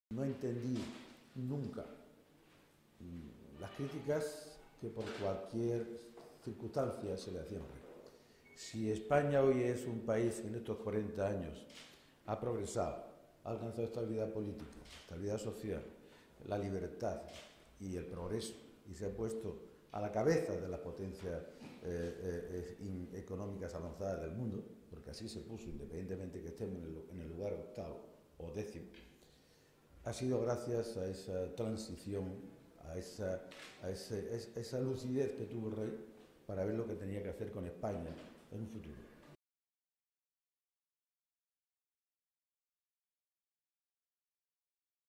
No entendí nunca las críticas que por cualquier circunstancia se le hacían. Si España hoy es un país que en estos 40 años ha progresado, ha alcanzado estabilidad política, estabilidad social, la libertad y el progreso, y se ha puesto a la cabeza de las potencias económicas avanzadas del mundo, porque así se puso, independientemente que estemos en el lugar octavo o décimo, ha sido gracias a esa transición, a esa lucidez que tuvo el rey para ver lo que tenía que hacer con España en un futuro.